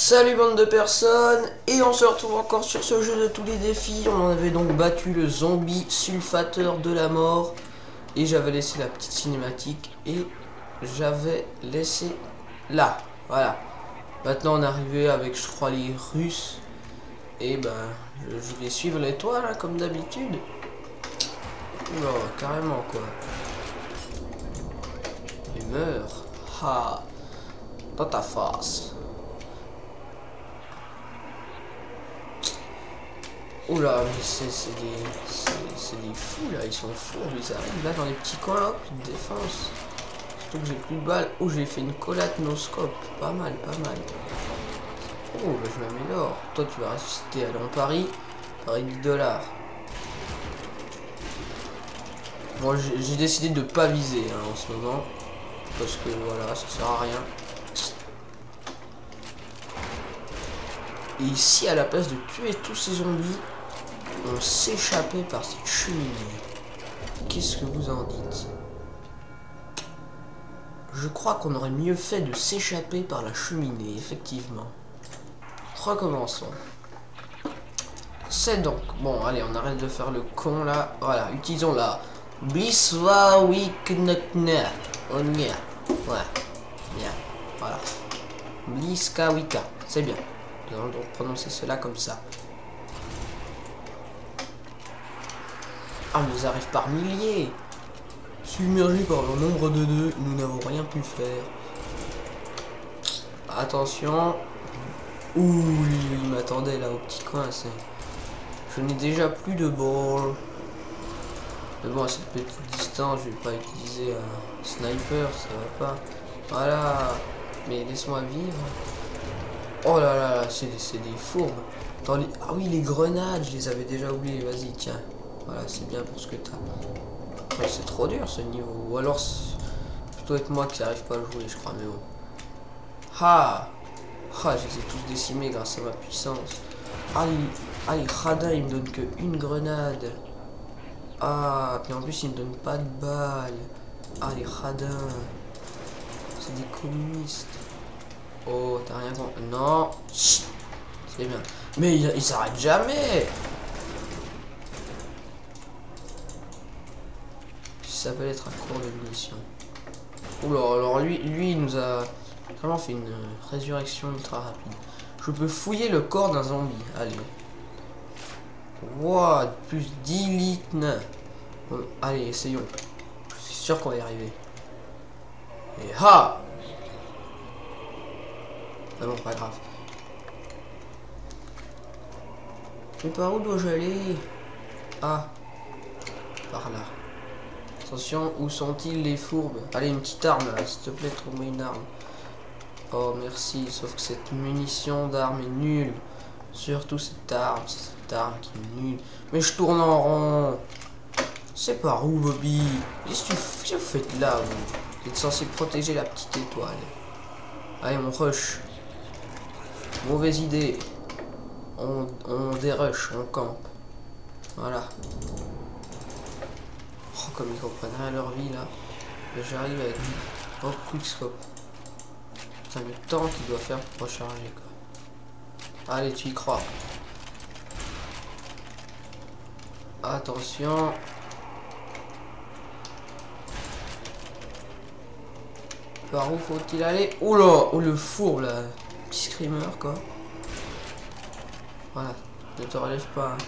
Salut bande de personnes, et on se retrouve encore sur ce jeu de tous les défis. On avait donc battu le zombie sulfateur de la mort. Et j'avais laissé la petite cinématique. Et j'avais laissé là, voilà. Maintenant on est arrivé avec, je crois, les Russes. Et ben, je vais suivre l'étoile hein, comme d'habitude. Oula, carrément quoi. Il meurt. Ha, dans ta face. Oula, mais c'est des fous là, ils sont fous, ils arrivent là dans les petits coins, hop, ils te défoncent. Surtout que j'ai plus de balles. Oh, j'ai fait une collate no-scope, pas mal, pas mal. Oh, bah, je m'améliore. Toi, tu vas ressusciter, allez, on parie 10 $. Bon, j'ai décidé de pas viser hein, en ce moment, parce que voilà, ça sert à rien. Et ici, à la place de tuer tous ces zombies, on s'échappait par cette cheminée. Qu'est-ce que vous en dites? Je crois qu'on aurait mieux fait de s'échapper par la cheminée, effectivement. Recommençons. C'est donc... Bon, allez, on arrête de faire le con, là. Voilà, utilisons la... Bliswawiknekne. On y est. Ouais. Bien. Voilà. Bliskawika. C'est bien. Nous allons donc prononcer cela comme ça. Ah, nous arrive par milliers. Submergés par leur nombre de deux, nous n'avons rien pu faire. Attention. Ouh, il m'attendait là au petit coin. Je n'ai déjà plus de balles. Mais bon, à cette petite distance, je vais pas utiliser un sniper, ça va pas. Voilà. Mais laisse-moi vivre. Oh là là, c'est des fourbes. Ah oui, les grenades, je les avais déjà oubliées. Vas-y, tiens. Voilà, c'est bien pour ce que t'as. Ouais, c'est trop dur ce niveau. Ou alors, c'est plutôt être moi qui n'arrive pas à le jouer, je crois. Mais bon. Ah, je les ai tous décimés grâce à ma puissance. Ah, les radins, ils me donnent que une grenade. Ah, puis en plus, ils me donnent pas de balles. Ah, les radins. C'est des communistes. Oh, t'as rien compris. Non. C'est bien. Mais il s'arrête jamais. Ça peut être un cours de munitions. Oula, alors lui, il nous a vraiment fait une résurrection ultra rapide. Je peux fouiller le corps d'un zombie. Allez. Wow, plus 10 litres. Bon, allez, essayons. Je suis sûr qu'on va y arriver. Et ha! Ah bon, pas grave. Mais par où dois-je aller? Ah, par là. Attention, où sont-ils les fourbes? Allez, une petite arme là, s'il te plaît, trouve-moi une arme. Oh, merci, sauf que cette munition d'arme est nulle. Surtout cette arme qui est nulle. Mais je tourne en rond. C'est par où, Bobby? Qu'est-ce que vous faites là, vous? Vous êtes censé protéger la petite étoile. Allez, on rush. Mauvaise idée. On dérush, on campe. Voilà. Oh, comme ils comprennent rien à leur vie là. J'arrive avec oh, quickscope. Putain, le temps qu'il doit faire pour recharger quoi. Allez, tu y crois. Attention. Par où faut-il aller? Oula, oh le four là. Petit screamer quoi. Voilà, ne te relève pas. Hein.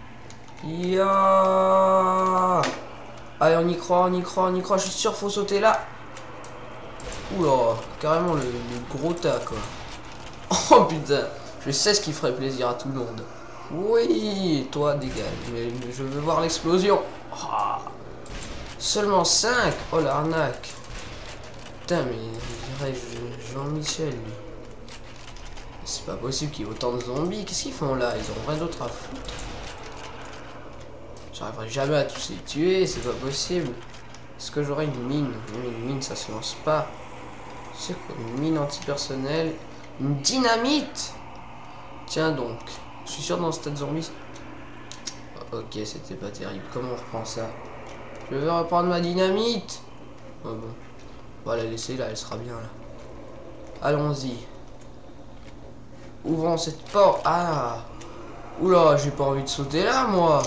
Ya. Allez, on y croit, je suis sûr, faut sauter là. Oula, carrément le gros tas quoi. Oh putain, je sais ce qui ferait plaisir à tout le monde. Oui, toi dégage, mais je veux voir l'explosion. Oh, seulement 5. Oh l'arnaque. Putain, mais je dirais Jean-Michel lui. C'est pas possible qu'il y ait autant de zombies. Qu'est-ce qu'ils font là? Ils ont rien d'autre à foutre. J'arriverai jamais à tous les tuer, c'est pas possible. Est-ce que j'aurai une mine? Une mine ça se lance pas. C'est quoi une mine antipersonnelle? Une dynamite? Tiens donc. Je suis sûr dans ce tas de zombies. Ok, c'était pas terrible. Comment on reprend ça? Je vais reprendre ma dynamite. Oh bon. On va la laisser là, elle sera bien là. Allons-y. Ouvrons cette porte. Ah. Oula, j'ai pas envie de sauter là, moi.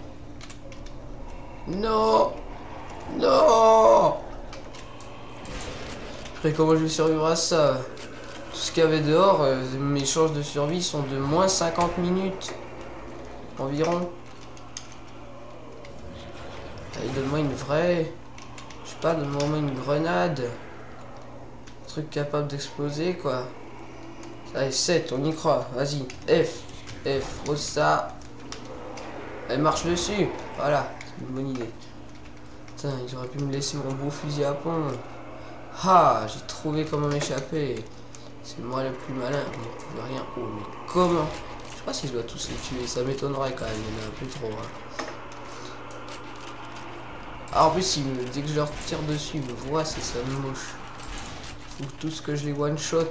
Non. Non. Après, comment je vais survivre à ça? Tout ce qu'il y avait dehors, mes chances de survie sont de moins 50 minutes. Environ. Allez, donne-moi une vraie... Je sais pas, donne-moi une grenade. Un truc capable d'exploser, quoi. Allez, 7, on y croit. Vas-y, F. F, pose ça. Elle marche dessus. Voilà, c'est une bonne idée. Putain, ils auraient pu me laisser mon beau fusil à pompe. Ah, j'ai trouvé comment m'échapper. C'est moi le plus malin. Je ne pouvais rien. Oh, mais comment? Je sais pas si je dois tous les tuer. Ça m'étonnerait quand même. Il y en a un peu trop. Hein. Ah, en plus, dès que je leur tire dessus, ils me voient. C'est ça me moche. Faut tout ce que je les one shot.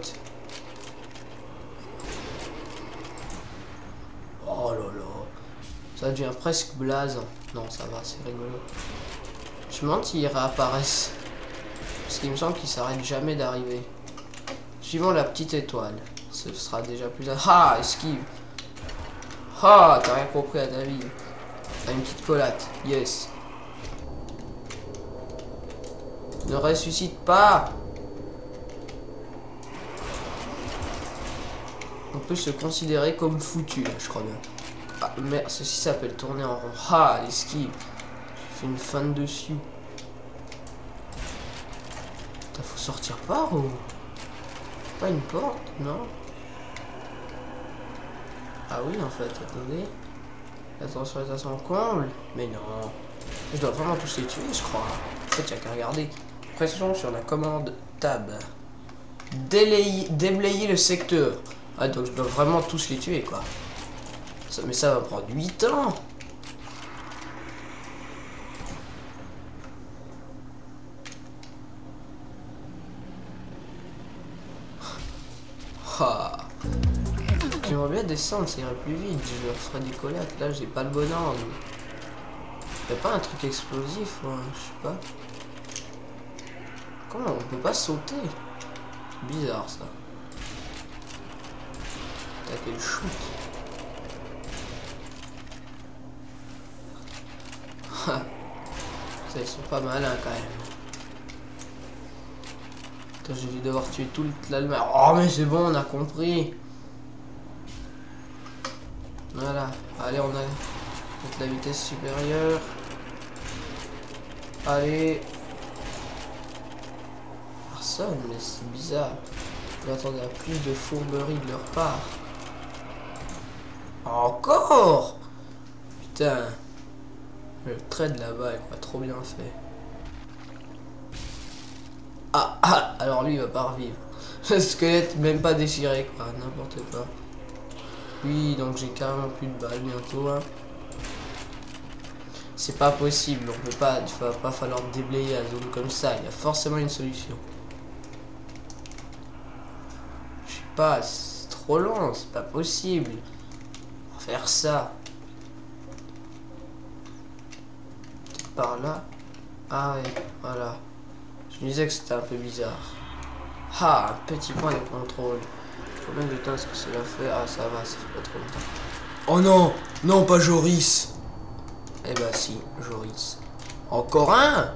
Oh là là. Ça devient presque blasant. Non, ça va, c'est rigolo. Je me demande s'ils réapparaissent. Parce qu'il me semble qu'ils s'arrêtent jamais d'arriver. Suivant la petite étoile. Ce sera déjà plus... Ah, esquive. Ah, t'as rien compris à ta vie. T'as une petite collate. Yes. Ne ressuscite pas. On peut se considérer comme foutu, là, je crois bien. Ah, mais ceci s'appelle tourner en rond. Ah, l'esquive. J'ai fait une fin dessus. Putain, faut sortir par où? Pas une porte, non? Ah oui, en fait, attendez. Attention est à son comble. Mais non. Je dois vraiment tous les tuer, je crois. En fait, il n'y a qu'à regarder. Pression sur la commande Tab. Déblayer le secteur. Ah, donc je dois vraiment tous les tuer, quoi. Ça, mais ça va prendre 8 ans. Ah. J'aimerais bien descendre, ça irait plus vite. Je leur ferai des collates. Là, j'ai pas le bon ordre. Y'a pas un truc explosif, ouais, je sais pas. Comment on peut pas sauter? Bizarre ça. T'as quel shoot. Ça, ils sont pas malins quand même. Putain, je vais devoir tuer toute l'Allemagne. Oh mais c'est bon, on a compris. Voilà. Allez, on a la vitesse supérieure. Allez. Personne, mais c'est bizarre. Je m'attendais à plus de fourberie de leur part. Encore. Putain. Le trade là-bas est pas trop bien fait. Ah, ah, alors lui il va pas revivre. Le squelette même pas déchiré quoi, n'importe quoi. Oui, donc j'ai carrément plus de balles bientôt. Hein. C'est pas possible, on peut pas, il va pas falloir déblayer la zone comme ça, il y a forcément une solution. Je sais pas, c'est trop long, c'est pas possible. On va faire ça. Par là. Ah ouais, voilà. Je me disais que c'était un peu bizarre. Ah, un petit point de contrôle. Combien de temps est-ce que cela fait? Ah, ça va, ça fait pas trop longtemps. Oh non, non, pas Joris. Eh bah si, Joris. Encore un?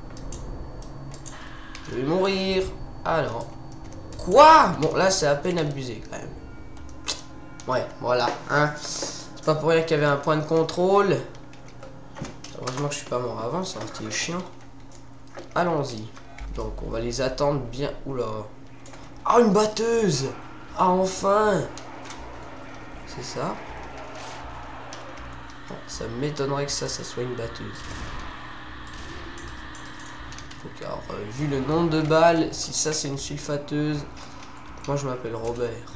Je vais mourir. Alors. Quoi? Bon, là, c'est à peine abusé, quand même. Ouais, voilà, hein. C'est pas pour rien qu'il y avait un point de contrôle. Heureusement que je suis pas mort avant, ça aurait été chiant. Allons-y. Donc, on va les attendre bien. Oula. Ah, une batteuse! Ah, enfin! C'est ça? Bon, ça m'étonnerait que ça soit une batteuse. Donc, alors, vu le nombre de balles, si ça c'est une sulfateuse, moi je m'appelle Robert.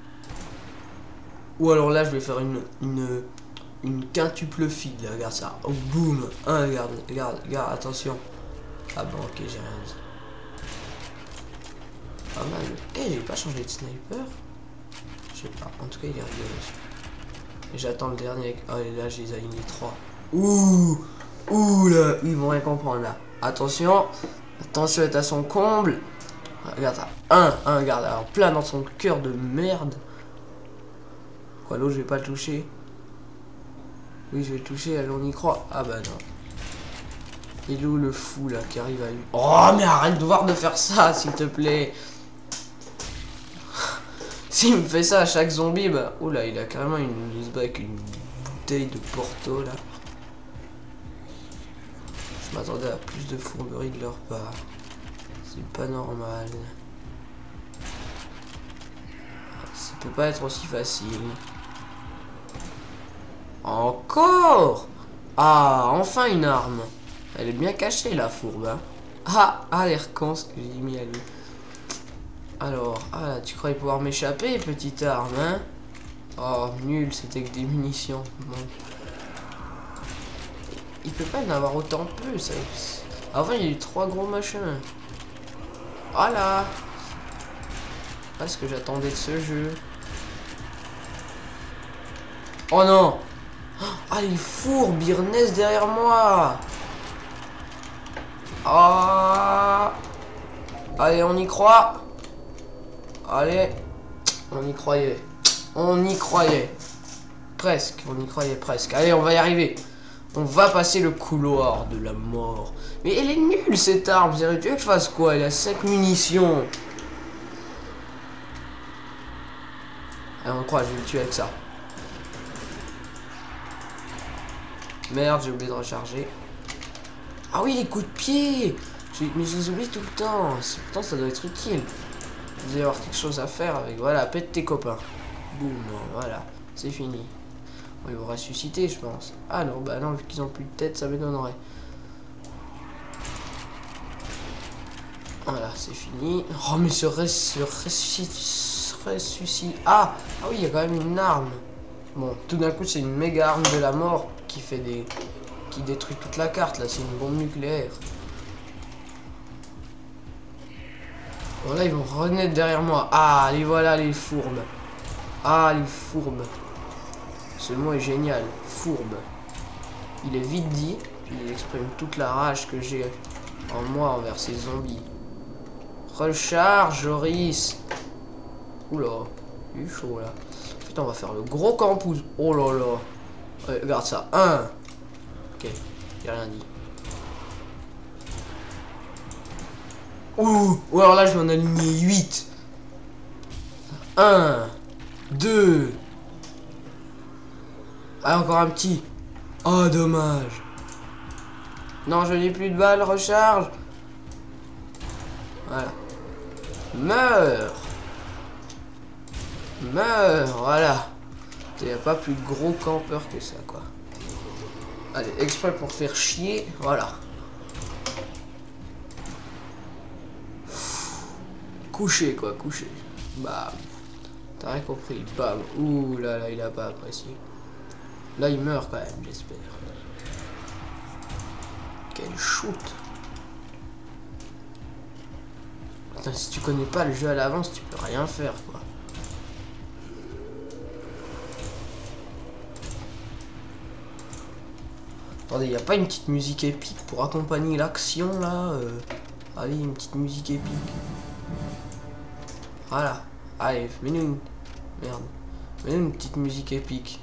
Ou alors là, je vais faire une quintuple feed, là, regarde ça. Oh, boum! Hein, regarde, attention. Ah bon, ok, j'ai rien dit. Pas mal. Eh, j'ai pas changé de sniper. Je sais pas, en tout cas, il est rigolo. Et j'attends le dernier. Oh, et là, je les aligne les 3. Ouh, là, ils vont rien comprendre, là. Attention, attention est à son comble. Regarde ça. Un, regarde, alors plein dans son cœur de merde. Quoi, l'autre, je vais pas le toucher? Oui, je vais le toucher, allez, on y croit. Ah bah non. Il est où le fou là qui arrive à lui? Oh, mais arrête de voir de faire ça, s'il te plaît. S'il me fait ça à chaque zombie, bah. Oula, il a carrément il se bat avec une bouteille de Porto là. Je m'attendais à plus de fourberie de leur part. C'est pas normal. Ça peut pas être aussi facile. Encore? Ah, enfin une arme. Elle est bien cachée la fourbe. Hein. Ah, l'air con ce que j'ai mis à lui. Alors, ah, tu croyais pouvoir m'échapper, petite arme, hein? Oh, nul, c'était que des munitions. Bon. Il peut pas y en avoir autant peu, ça. Avant, il y a eu 3 gros machins. Voilà. Ah, ce que j'attendais de ce jeu. Oh non! Ah, les fourbes, ils renaissent derrière moi! Ah! Allez, on y croit! Allez! On y croyait. On y croyait. Presque, on y croyait presque. Allez, on va y arriver. On va passer le couloir de la mort. Mais elle est nulle cette arme. Tu veux que je fasse quoi? Elle a 5 munitions. Allez, on croit, je vais le tuer avec ça. Merde, j'ai oublié de recharger. Ah oui, les coups de pied. Mais je les oublie tout le temps. Pourtant, ça doit être utile. Vous allez avoir quelque chose à faire avec. Voilà, pète tes copains. Boum, voilà, c'est fini. Bon, ils vont ressusciter, je pense. Ah non, bah non, vu qu'ils ont plus de tête, ça m'étonnerait. Voilà, c'est fini. Oh, mais ce ressuscite. Ah oui, il y a quand même une arme. Bon, tout d'un coup, c'est une méga arme de la mort qui fait des. Qui détruit toute la carte, là, c'est une bombe nucléaire. Bon, là, ils vont renaître derrière moi. Ah, les voilà, les fourbes. Ah, les fourbes. Ce mot est génial. Fourbe. Il est vite dit, puis il exprime toute la rage que j'ai en moi envers ces zombies. Recharge, Joris. Oula, il est chaud là. Putain, on va faire le gros campus. Oh là là. Ouais, regarde ça. 1. Ok, j'ai rien dit. Ouh, ou alors là, je vais en aligner 8. 1, 2. Ah, encore un petit. Oh, dommage. Non, je n'ai plus de balles, recharge. Voilà. Meurs. Meurs, voilà. Il n'y a pas plus gros campeur que ça, quoi. Allez, exprès pour faire chier, voilà. Couché, quoi, couché. Bam. T'as rien compris, bam. Ouh là là, il a pas apprécié. Là, il meurt quand même, j'espère. Quel shoot. Putain, si tu connais pas le jeu à l'avance, tu peux rien faire, quoi. Attendez, y a pas une petite musique épique pour accompagner l'action, là Allez, une petite musique épique. Voilà. Allez, mets-nous une... Merde. Mets-nous une petite musique épique.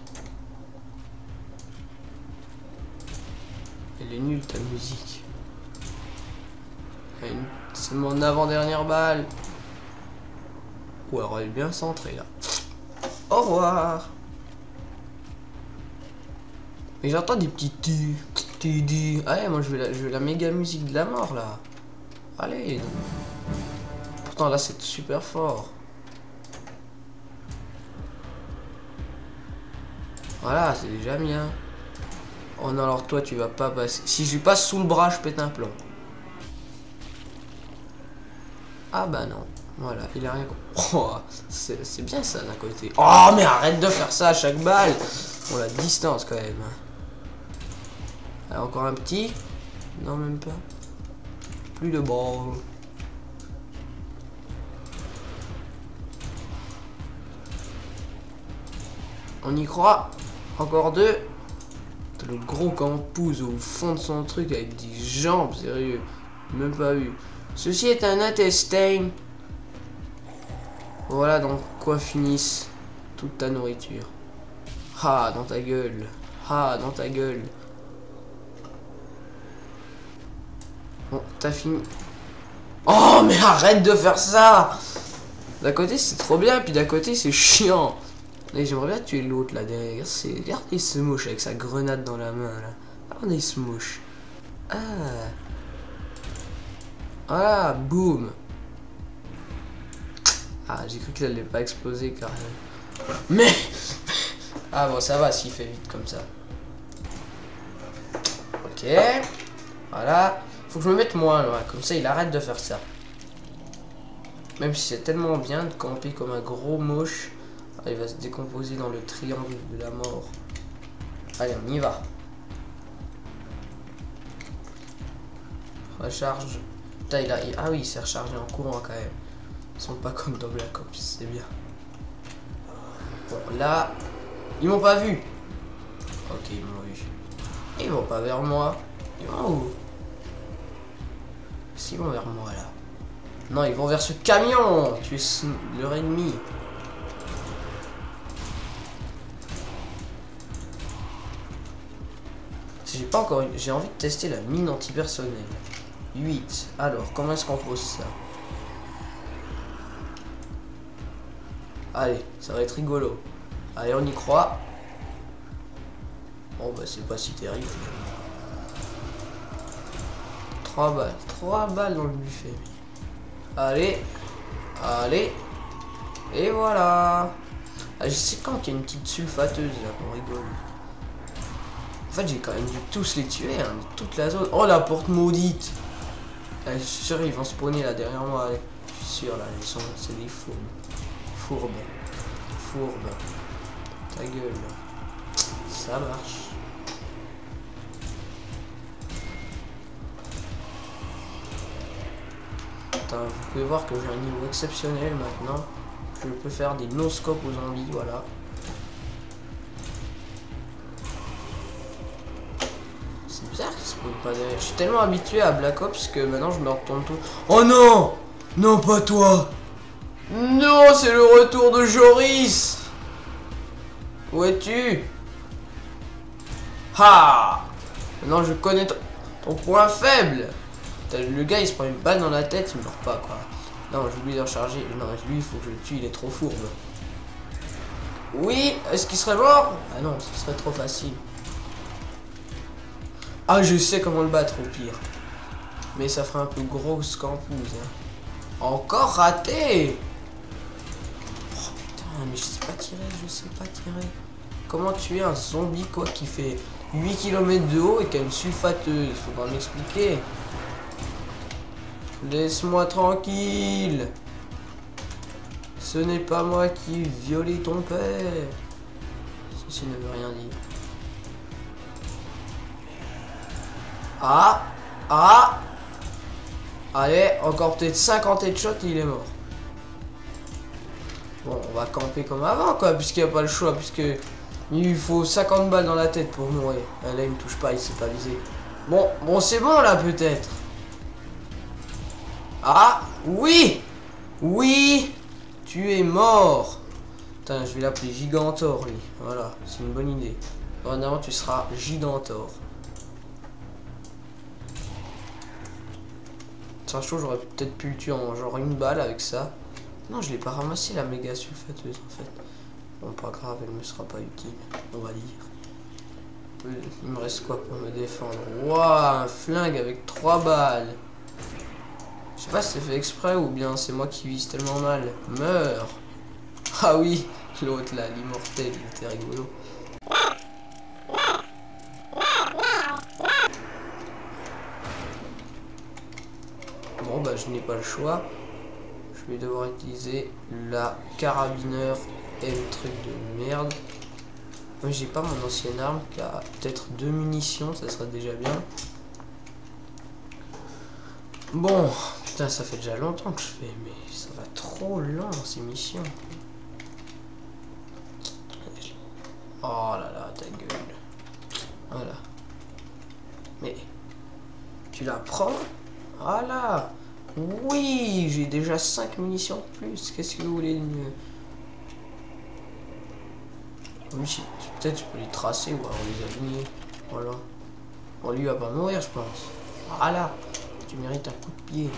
Elle est nulle, ta musique. C'est mon avant-dernière balle. Ou alors elle est bien centrée, là. Au revoir. Mais j'entends des petits tu. Allez, moi je veux la méga musique de la mort, là. Allez. Pourtant, là, c'est super fort. Voilà, c'est déjà bien. Oh non, alors toi, tu vas pas passer. Si je lui passe sous le bras, je pète un plomb. Ah bah non. Voilà, il a rien compris. Oh, c'est bien ça d'un côté. Oh, mais arrête de faire ça à chaque balle. On la distance quand même. Alors, encore un petit. Non, même pas. Plus de balles. On y croit. Encore 2. Le gros campus au fond de son truc avec des jambes, sérieux. Même pas vu. Ceci est un intestin. Voilà donc quoi finisse toute ta nourriture. Ah, dans ta gueule. Ah, dans ta gueule. Bon, t'as fini. Oh, mais arrête de faire ça! D'un côté, c'est trop bien, puis d'un côté, c'est chiant. Et j'aimerais bien tuer l'autre là derrière. Regardez, il se mouche avec sa grenade dans la main là. Regardez, il se mouche. Ah. Voilà, boum. Ah, j'ai cru qu'il allait pas exploser carrément. Mais. Ah bon, ça va s'il fait vite comme ça. Ok. Voilà. Faut que je me mette moins loin, comme ça il arrête de faire ça. Même si c'est tellement bien de camper comme un gros moche. Ah, il va se décomposer dans le triangle de la mort. Allez, on y va. Recharge. Putain, ah oui, il s'est rechargé en courant quand même. Ils sont pas comme dans Black Ops, c'est bien. Bon, là, ils m'ont pas vu. Ok, ils m'ont vu. Ils vont pas vers moi. Ils vont où? S'ils vont vers moi là. Non, ils vont vers ce camion. Tu es leur ennemi. J'ai pas encore. J'ai envie de tester la mine antipersonnelle. 8. Alors, comment est-ce qu'on pose ça? Allez, ça va être rigolo. Allez, on y croit. Bon, bah, c'est pas si terrible. 3 balles. 3 balles dans le buffet. Allez. Allez. Et voilà. Ah, je sais quand qu'il y a une petite sulfateuse là, on rigole. En fait, j'ai quand même dû tous les tuer, hein, toute la zone. Oh, la porte maudite. Ah, je suis sûr, ils vont spawner là derrière moi. Allez. Je suis sûr, là, ils sont. C'est des fourbes. Fourbe. Fourbe. Ta gueule. Ça marche. Attends, vous pouvez voir que j'ai un niveau exceptionnel maintenant. Je peux faire des no-scopes aux zombies, voilà. C'est bizarre qu'ils spawnent pas derrière. Je suis tellement habitué à Black Ops que maintenant je me retourne tout. Oh non! Non, pas toi! Non, c'est le retour de Joris! Où es-tu? Ha! Maintenant je connais ton point faible! Le gars il se prend une balle dans la tête, il meurt pas quoi. Non, j'ai oublié de recharger. Non, lui il faut que je le tue, il est trop fourbe. Oui, est-ce qu'il serait mort? Ah non, ce serait trop facile. Ah, je sais comment le battre au pire. Mais ça ferait un peu grosse campouze. Hein. Encore raté! Oh putain, mais je sais pas tirer, je sais pas tirer. Comment tuer un zombie quoi qui fait 8 km de haut et qui a une sulfateuse? Faudra m'expliquer. Laisse-moi tranquille. Ce n'est pas moi qui ai violé ton père. Ceci ne veut rien dire. Ah. Ah. Allez, encore peut-être 50 headshots et il est mort. Bon, on va camper comme avant quoi, puisqu'il n'y a pas le choix, puisque il faut 50 balles dans la tête pour mourir. Là il me touche pas, il s'est pas visé. Bon, c'est bon là peut-être. Ah, oui! Oui! Tu es mort! Putain, je vais l'appeler Gigantor, lui. Voilà, c'est une bonne idée. Vraiment, tu seras Gigantor. Ça, je trouve j'aurais peut-être pu le tuer en genre une balle avec ça. Non, je l'ai pas ramassé, la méga sulfateuse, en fait. Bon, pas grave, elle me sera pas utile, on va dire. Il me reste quoi pour me défendre? Waouh, un flingue avec 3 balles. Je sais pas si c'est fait exprès ou bien c'est moi qui vise tellement mal. Meurs. Ah oui, l'autre là, l'immortel, il était rigolo. Bon bah je n'ai pas le choix. Je vais devoir utiliser la carabineur et le truc de merde. Moi j'ai pas mon ancienne arme qui a peut-être 2 munitions, ça serait déjà bien. Bon, putain, ça fait déjà longtemps que je fais, mais ça va trop lent ces missions. Oh là là, ta gueule. Voilà. Mais, tu la prends? Voilà. Oui, j'ai déjà 5 munitions de plus. Qu'est-ce que vous voulez de mieux? Oui, peut-être je peux les tracer ou alors les aligner. Voilà. Bon, lui il va pas mourir, je pense. Voilà. Tu mérites un coup de pied.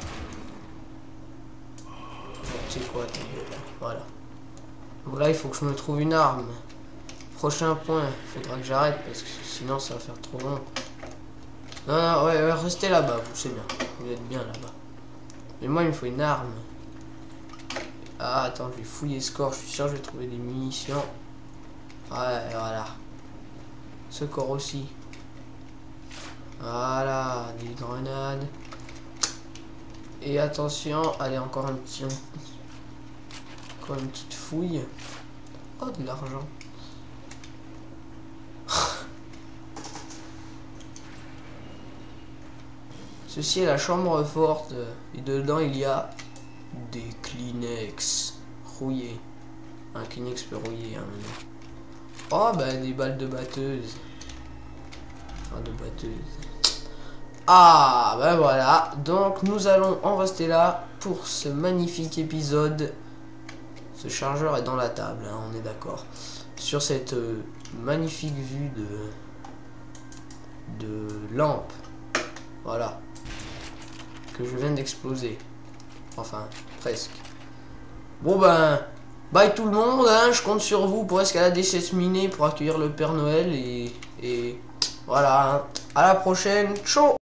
Tu sais quoi, ta gueule. Voilà. Donc là, il faut que je me trouve une arme. Prochain point. Faudra que j'arrête parce que sinon ça va faire trop long. Non, non, ouais, restez là-bas, vous, c'est bien. Vous êtes bien là-bas. Mais moi, il me faut une arme. Ah, attends, je vais fouiller ce corps. Je suis sûr que je vais trouver des munitions. Ouais, voilà. Ce corps aussi. Voilà, des grenades. Et attention, allez, encore un petit... Encore une petite fouille. Oh, de l'argent. Ceci est la chambre forte. Et dedans, il y a des Kleenex rouillés. Un Kleenex peut rouiller, hein, maintenant. Oh, bah, des balles de batteuse. Enfin, de batteuse. Ah, bah voilà. Donc, nous allons en rester là pour ce magnifique épisode. Ce chargeur est dans la table, hein, on est d'accord. Sur cette magnifique vue de lampe. Voilà. Que je viens d'exploser. Enfin, presque. Bon ben, bye tout le monde, hein, je compte sur vous pour escalader cette minée pour accueillir le Père Noël et voilà, hein. À la prochaine, ciao.